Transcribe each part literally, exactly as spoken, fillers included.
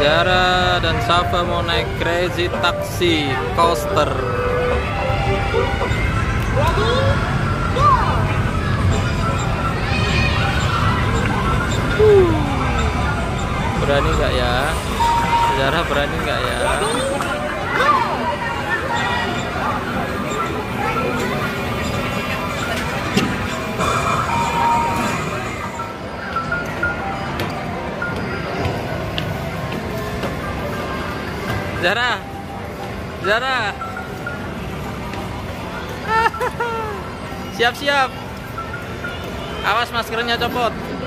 Zara dan Safa mau naik Crazy Taxi Coaster. Uh. Berani nggak ya? Zara berani nggak ya? Zara, Zara, siap-siap. Awas maskernya copot.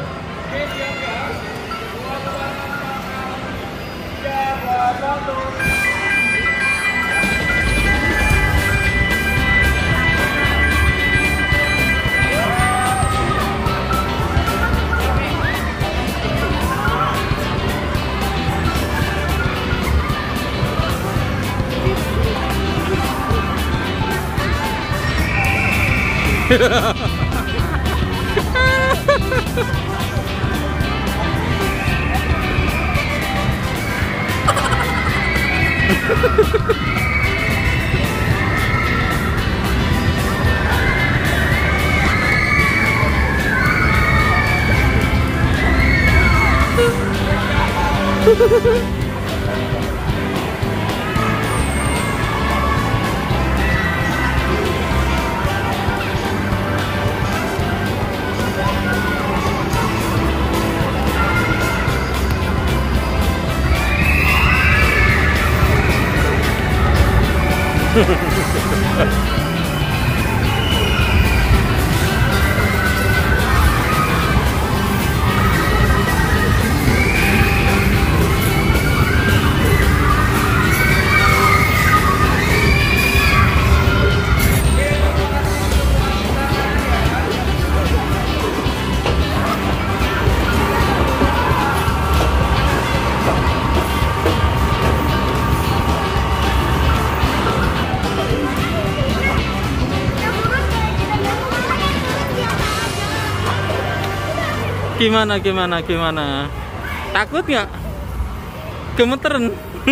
Gimana, gimana, gimana? Takut nggak? Gemeteran?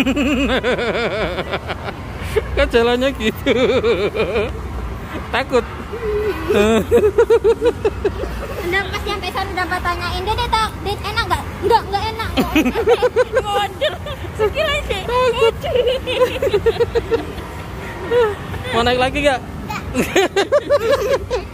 Kan jalannya gitu. Takut? Udah pas sampai sana udah tanyain, Dede, tak, Dede enak nggak? Nggak, nggak enak. Ngonder, sekil aja. Takut. Mau naik lagi nggak?